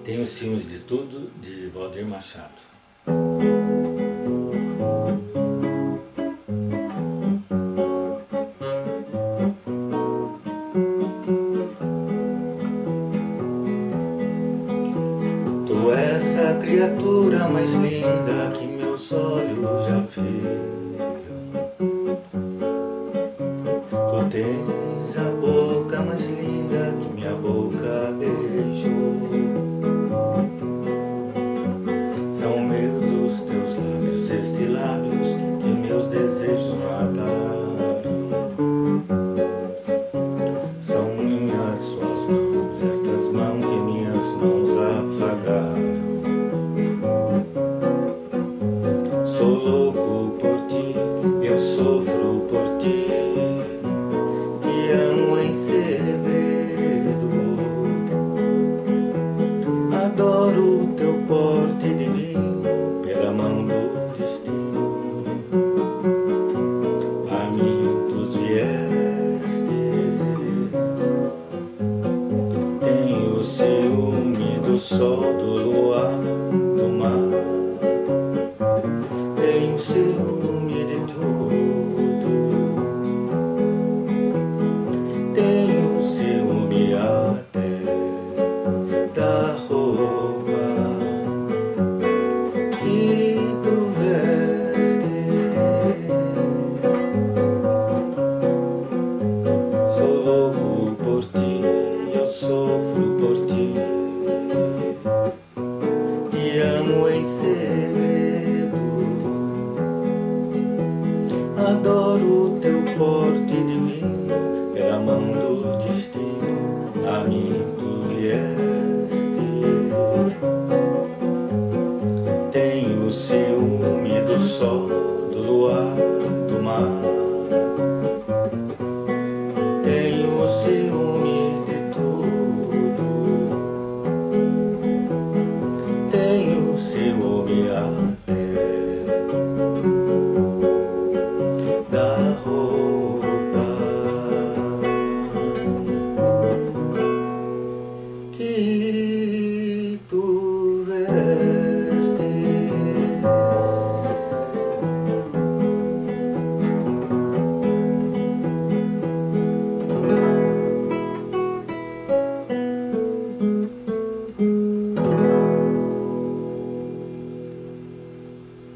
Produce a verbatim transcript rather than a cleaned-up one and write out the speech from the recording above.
Tenho ciúmes de tudo, de Valdir Machado. Tu és a criatura mais linda que meus olhos já viram. Tu tens a boca mais linda que minha boca beijou. São meus os teus lábios, estes lábios que meus desejos mataram. São minhas suas mãos, estas mãos que minhas mãos afagaram. Sou louco por ti, eu sofro por ti, te amo em segredo. Adoro o teu porte divino, pela mão do destino. A mim tu vieste. Tenho ciúme do sol, do luar, do mar. Tenho ciúme de tudo. Tenho ciúme até da roupa que tu veste. Sou louco por ti, eu sofro por ti, te amo em segredo. Adoro o teu porte divino, pela mão do destino. A mim tu vieste. Tenho ciúme do sol, do luar, do mar. Tenho ciúme de tudo. Tenho ciúme até da roupa